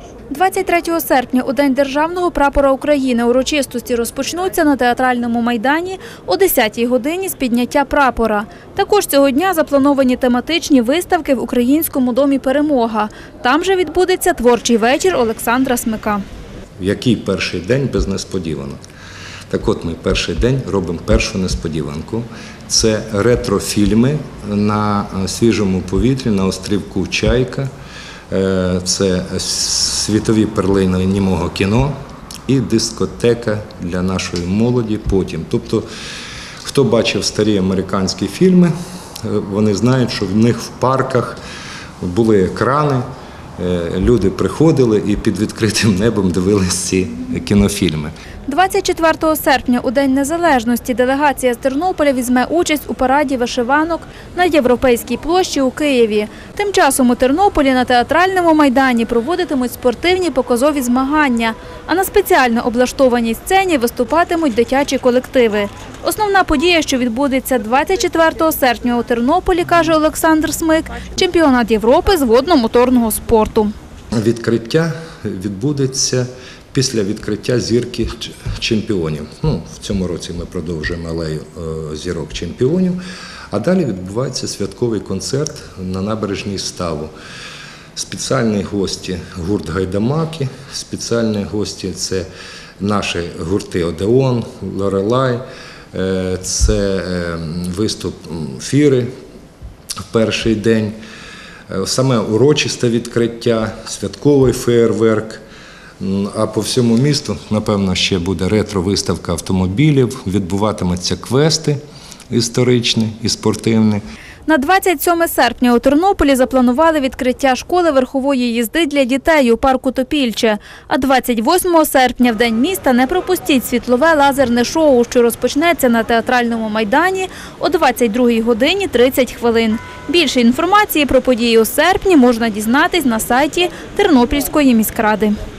23 серпня, у День Державного прапора України, урочистості розпочнуться на Театральному майдані о 10-й годині з підняття прапора. Також цього дня заплановані тематичні виставки в Українському домі «Перемога». Там же відбудеться творчий вечір Олександра Смика. Який перший день без несподіванок? Так от ми перший день робимо першу несподіванку. Це ретрофільми на свіжому повітрі, на острівку Чайка. Це світові перлини німого кіно і дискотека для нашої молоді потім. Тобто, хто бачив старі американські фільми, вони знають, що в них в парках були екрани, люди приходили і під відкритим небом дивилися ці кінофільми. 24 серпня, у День Незалежності, делегація з Тернополя візьме участь у параді вишиванок на Європейській площі у Києві. Тим часом у Тернополі на Театральному майдані проводитимуть спортивні показові змагання, а на спеціально облаштованій сцені виступатимуть дитячі колективи. Основна подія, що відбудеться 24 серпня у Тернополі, каже Олександр Смик, чемпіонат Європи з водно-моторного спорту. Відкриття відбудеться після відкриття зірки чемпіонів. В цьому році ми продовжуємо алею зірок чемпіонів, а далі відбувається святковий концерт на набережній Ставу. Спеціальні гості – гурт «Гайдамаки», спеціальні гості – це наші гурти «Одеон», «Лорелай», це виступ «Фіри» в перший день, саме урочисте відкриття, святковий феєрверк. А по всьому місту, напевно, ще буде ретро-виставка автомобілів, відбуватимуться квести історичні і спортивні. На 27 серпня у Тернополі запланували відкриття школи верхової їзди для дітей у парку Топільче. А 28 серпня, в День міста, не пропустіть світлове лазерне шоу, що розпочнеться на Театральному майдані о 22 годині 30 хвилин. Більше інформації про події у серпні можна дізнатись на сайті Тернопільської міськради.